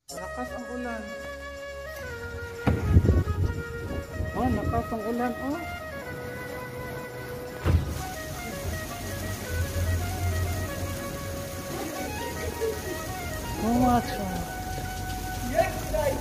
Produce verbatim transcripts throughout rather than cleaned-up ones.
Malakas ang ulan. Oh, lakas ang ulan, oh. So much. Yes, guys.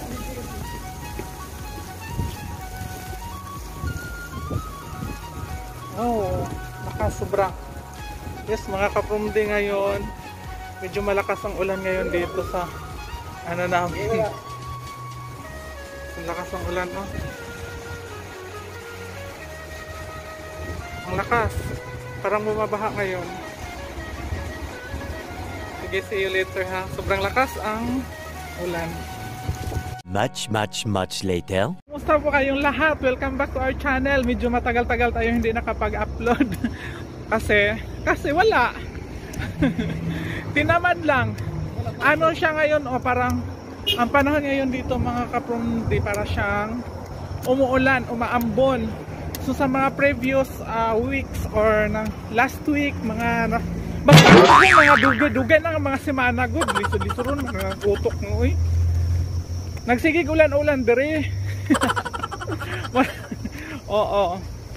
Oh, nakasobra. Yes, mga ka-PROMDI ngayon. Medyo malakas ang ulan ngayon dito sa ano namin. Ang lakas ang ulan, oh. Ang lakas. Parang bumabaha ngayon. Sige, see you later ha. Sobrang lakas ang ulan. Much, much, much later. Kumusta po kayong lahat? Welcome back to our channel. Medyo matagal-tagal tayo hindi nakapag-upload. kasi, kasi wala. Tinamad lang. Ano siya ngayon, o oh, parang, ang panahon ngayon dito mga ka-PROMDI, para siyang umuulan, umaambon. So sa mga previous uh, weeks or ng last week, mga basta mga dugay-dugay na mga semana good, liso-liso ron, mga utok mo, uy. Nagsigig ulan-ulan dere. Oo.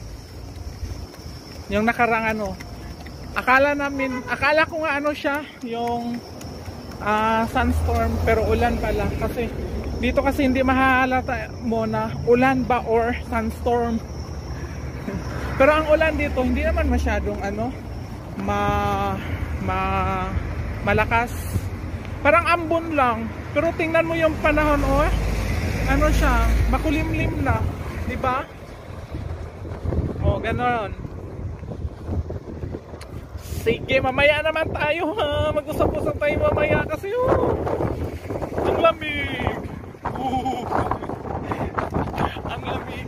Yung nakarang ano, akala namin, akala ko nga ano siya, yung uh, sunstorm, pero ulan pala. Kasi dito kasi hindi mahalata mo na ulan ba or sunstorm. Pero ang ulan dito hindi naman masyadong ano, ma, ma malakas. Parang ambon lang. Pero tingnan mo yung panahon, oh. Ano siya, makulimlim na, di ba? Oh, ganoon. Sige, mamaya naman tayo ha. Mag-usap-usap tayo mamaya kasi oh, ang lamig. Uh, ang lamig.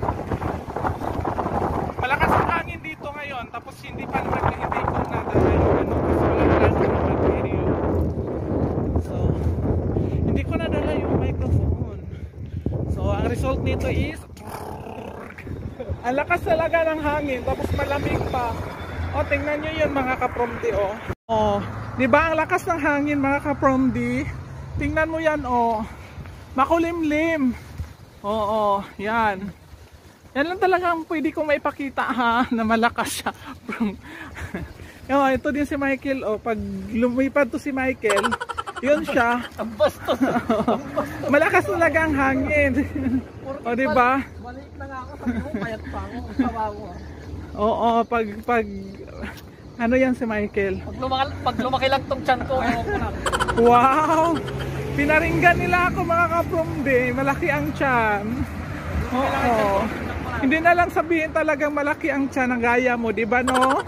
Malakas ang hangin dito ngayon. Tapos hindi pa naman hindi ko nadala yung ano. Kasi walang klase ng material. So, hindi ko nadala yung microphone. So, ang result nito is ang lakas talaga ng hangin. Tapos malamig pa. O, tingnan nyo yun mga ka-PROMDI, o. O, di ba ang lakas ng hangin mga ka-PROMDI? Tingnan mo yan, o. Makulimlim. Oo, yan. Yan lang talaga ang pwede kong maipakita ha, na malakas siya. O, ito din si Michael, o. Pag lumipad to si Michael, yun siya. Malakas talaga ang hangin. O, di ba? Balik na nga ako, sabi mo, payat pa ako. Sawa ko. Oo, pag, pag, ano yan si Michael? Pag lumaki, pag lumaki lang tong tiyan ko, ewan ko na. Wow! Pinaringgan nila ako mga ka-PROMDI, malaki ang tiyan. Oo. Hindi na lang sabihin talagang malaki ang tiyan ng gaya mo, di ba no?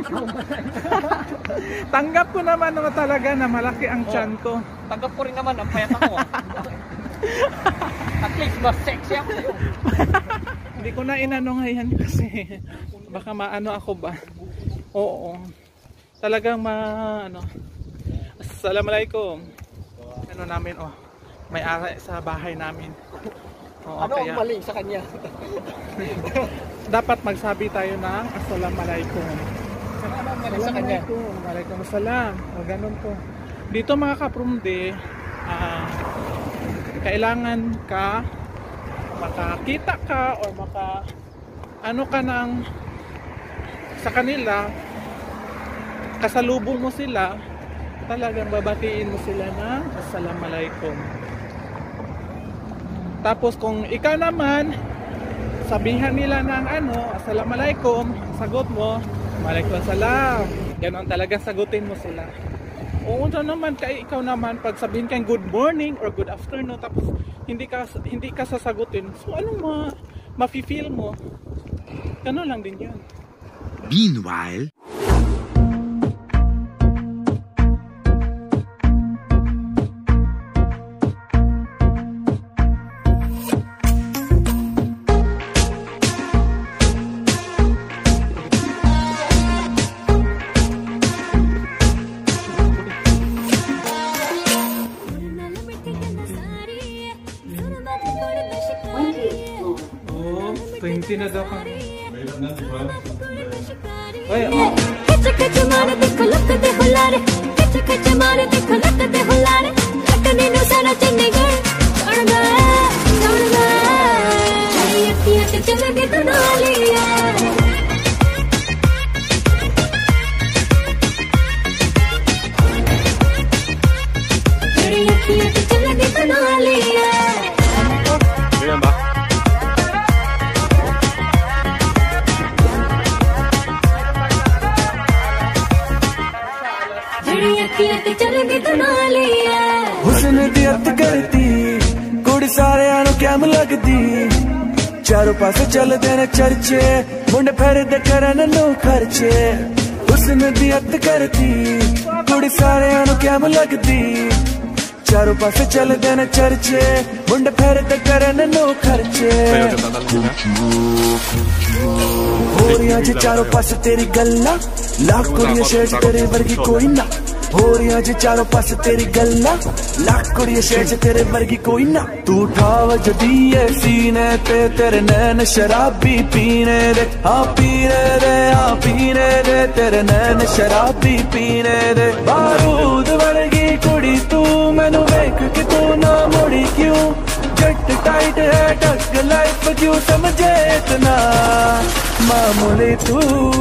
Tanggap ko naman na talaga na malaki ang tiyan ko. Tanggap ko rin naman, ang payat ako. At least mas sexy ako. Hindi ko na inano ngayon kasi baka maano ako ba. Oo. Talagang ma ano. Assalamualaikum. Ano namin oh. May ara sa bahay namin. Oo, ano kaya, ang mali sa kanya? dapat magsabi tayo ng assalamualaikum. Ano ang mali sa kanya? Waalaikum assalam. O ganun po. Dito mga ka-PROMDI, ah, kailangan ka makakita ka o maka ano ka ng sa kanila, kasalubong mo sila, talagang babatiin mo sila ng assalamualaikum. Tapos kung ikaw naman sabihan nila ng ano, assalamualaikum, sagot mo waalaikumsalam. Ganon talaga sagutin mo sila. Oo naman, kaya ikaw naman pag sabihin kang good morning or good afternoon tapos hindi ka hindi ka sasagutin, so anong ma mafi-feel mo? Ganon lang din yun. Meanwhile, twenty na daw kami. Ay, खच खच मारे देखो लकते हुलारे खच खच मारे देखो लकते हुलारे लक कटने नु सारा चंडीगढ़ चढ़ गया चढ़ गया तेरी अखियां ते चल गई तनालिया तेरी अखियां ते चल गई तनालिया हुस्न दी अत करती कुड़ी सारे आनो कैम लगदी चारों पासे चलदे ने चर्चे मुंडे फेरदे करन नो खर्चे हुस्न दी अत करती कुड़ी सारे आनो कैम लगदी चारों पासे चलदे ने चर्चे मुंडे फेरदे करन नो खर्चे हो रही आज चारों पासे तेरी गल्ला लाख कुड़ियां शेर तेरे वर्गी कोई ना हो रही आज चारों पास तेरी गल्ला लाख कुड़ियां शेर तेरे वर्गी कोई ना तू ठाव जदी है सीने ते तेरे नैन शराबी पीने दे हाँ पीने दे हाँ पीने दे तेरे नैन शराबी पीने दे बारूद वर्गी कुड़ी तू मैनू वेख के तू ना मुड़ी क्यों जट टाइट है टक लाइफ क्यों समझे इतना मामूली तू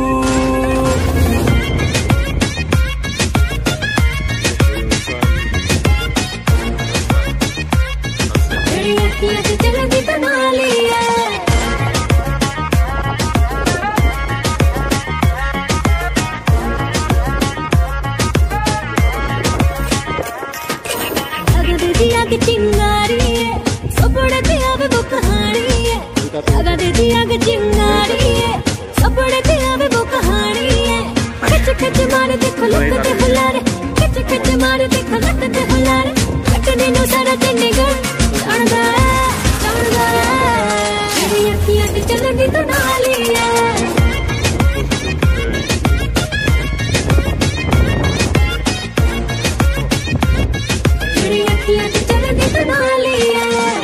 चिंगारी है सपड़े ते आवे वो कहानी है लगा दे दिया के चिंगारी है सपड़े ते आवे वो कहानी है खच खच मारे देखो लक ते हुलारे खच खच मारे देखो लक ते हुलारे कटने नु सारा चंडीगढ़ चढ़ गया चढ़ गया तेरी अखियां ते चल गई तनालिया तेरी अखियां ते चल गई तनालिया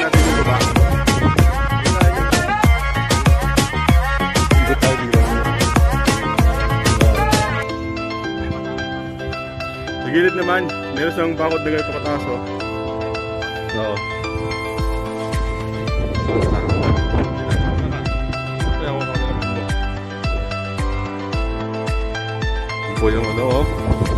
Sa gilid naman, meron siyang bakod na ganito kataas, oh. Oo. Ito po yung ano, oh.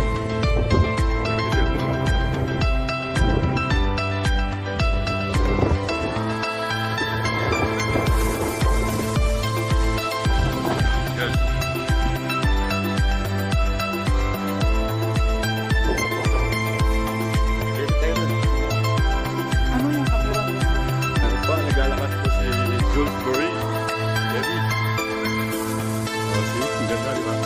Naglalakad po si Julze veri. Veri. Oh, see? Ang ganda, di ba?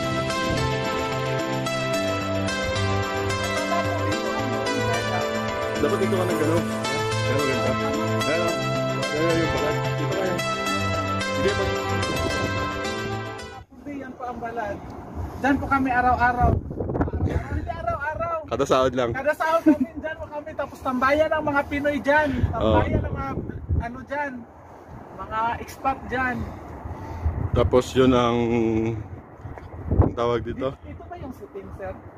Dapat dito ka ng gano'n. Ayan, maganda. Ayan, oh. Ayan, yung balat. Dito kayo. Sige, pag... Hindi, yan po ang balad. Diyan po kami araw-araw. Hindi araw-araw. Kada sahod lang. Kada sahod namin dyan po kami. Tapos tambayan ng mga Pinoy dyan. Tambayan ng mga ano dyan. Mga expat dyan. Tapos yun ang... ang tawag dito. Ito ba yung shooting, sir?